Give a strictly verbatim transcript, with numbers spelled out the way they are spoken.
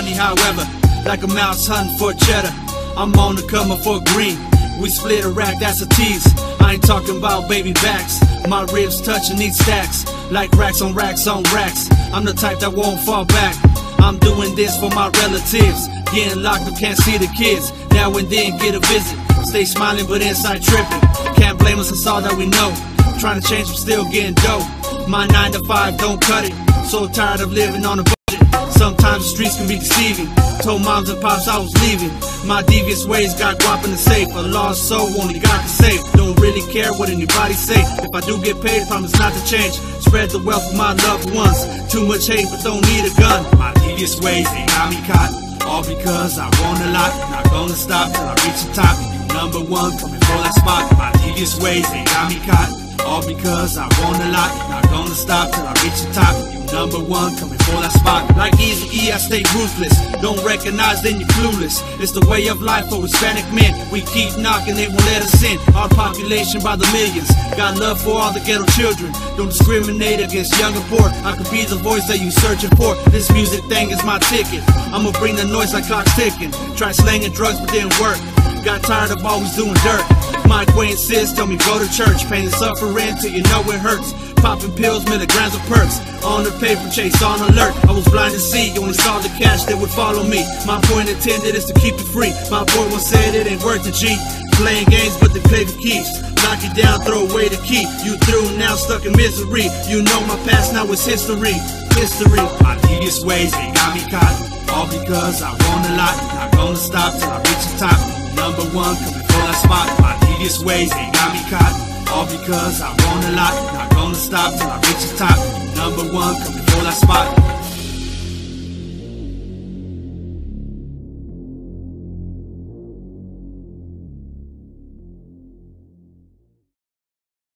money, however, like a mouse hunting for cheddar. I'm on the come up for green. We split a rack, that's a tease. I ain't talking about baby backs. My ribs touching these stacks, like racks on racks on racks. I'm the type that won't fall back. I'm doing this for my relatives. Getting locked up, can't see the kids. Now and then get a visit. Stay smiling but inside tripping. Can't blame us, it's all that we know. Trying to change, but still getting dope. My nine to five don't cut it. So tired of living on a budget. Sometimes the streets can be deceiving. Told moms and pops I was leaving. My devious ways got guap in the safe. A lost soul only God can save. Don't really care what anybody say. If I do get paid, promise not to change. Spread the wealth of my loved ones. Too much hate but don't need a gun. My devious ways, they got me caught. All because I want a lot. Not gonna stop till I reach the top. You number one, coming for that spot. My devious ways, they got me caught. All because I want a lot. Not gonna stop till I reach the top. You number one, coming for that spot. Like Easy E, I stay ruthless. Don't recognize, then you're clueless. It's the way of life for Hispanic men. We keep knocking, they won't let us in. Our population by the millions. Got love for all the ghetto children. Don't discriminate against young and poor. I could be the voice that you searching for. This music thing is my ticket. I'ma bring the noise like clock's ticking. Try slanging drugs but didn't work. Got tired of always doing dirt. My acquaintances tell me go to church. Pain and suffering till you know it hurts. Popping pills, milligrams of perks. On the paper chase, on alert. I was blind to see, only saw the cash that would follow me. My point intended is to keep it free. My boy once said it ain't worth the G. Playing games but they play for keeps. Knock you down, throw away the key. You through, now stuck in misery. You know my past, now it's history. History. My devious ways, they got me caught. All because I want a lot. Not gonna stop till I reach the top. Number one, coming for that spot. My devious ways, they got me caught. All because I want a lot. Not gonna stop till I reach the top. Number one, coming for that spot.